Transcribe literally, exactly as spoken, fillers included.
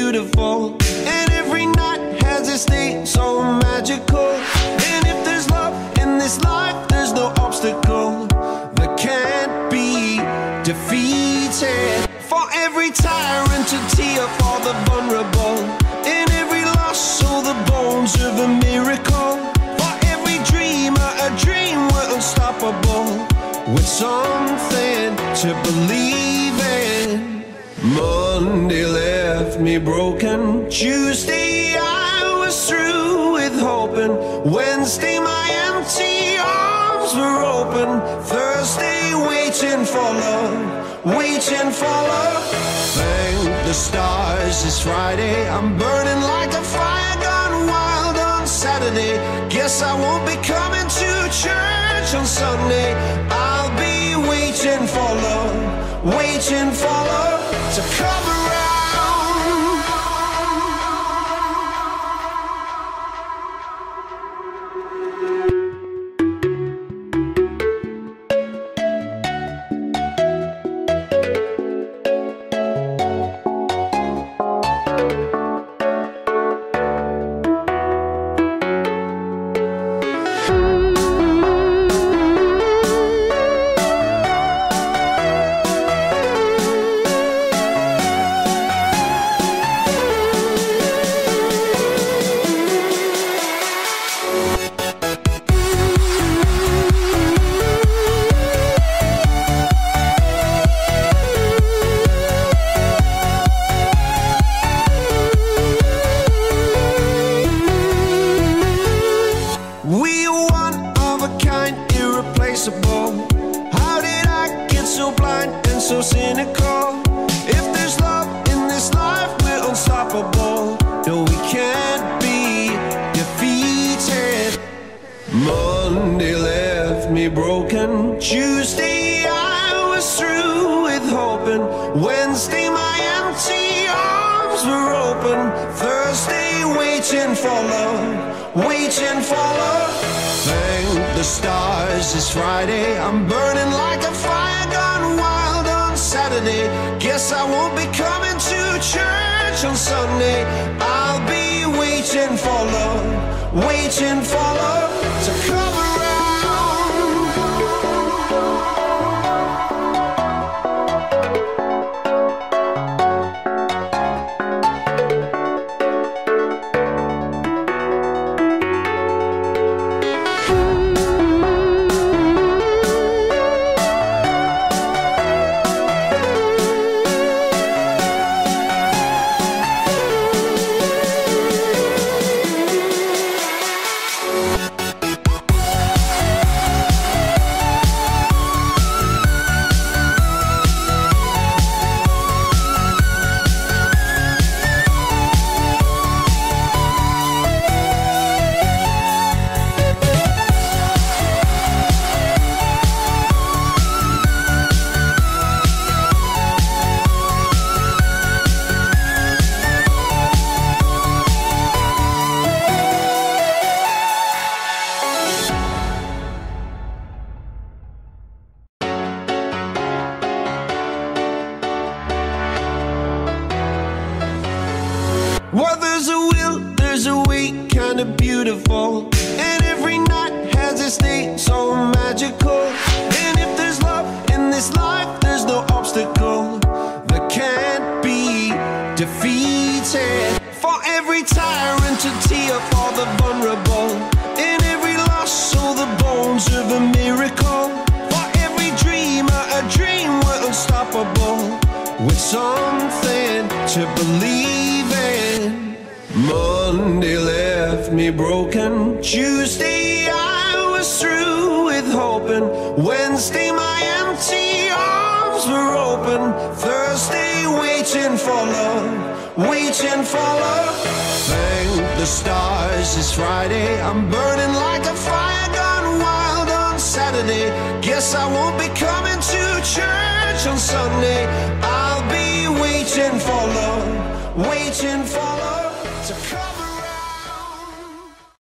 beautiful, and every night has its day so magical. And if there's love in this life, there's no obstacle that can't be defeated. For every tyrant to tear for the vulnerable, in every loss, so the bones of a miracle. For every dreamer, a dream we're unstoppable, with something to believe in. Monday left me broken. Tuesday I was through with hoping. Wednesday my empty arms were open. Thursday waiting for love, waiting for love. Thank the stars it's Friday. I'm burning like a fire gone wild on Saturday. Guess I won't be coming to church on Sunday. I'll be waiting for love, waiting for love to come around. How did I get so blind and so cynical? If there's love in this life, we're unstoppable. No, we can't be defeated. Monday left me broken. Tuesday I was through with hoping. Wednesday my empty arms were open. Thursday waiting for love, waiting for love. Thank the stars it's Friday. I'm burning like a fire gone wild on Saturday. Guess I won't be coming to church on Sunday. I'll be waiting for love, waiting for love to come around. Well, there's a will, there's a way, kinda beautiful, and every night has its day so magical. And if there's love in this life, there's no obstacle that can't be defeated. For every tyrant to tear for the vulnerable, in every loss, so the bones of a miracle. For every dreamer, a dream we're unstoppable, with something to believe in. Monday left me broken. Tuesday I was through with hoping. Wednesday my empty arms were open. Thursday waiting for love, waiting for love. Thank the stars it's Friday. I'm burning like a fire gone wild on Saturday. Guess I won't be coming to church on Sunday. I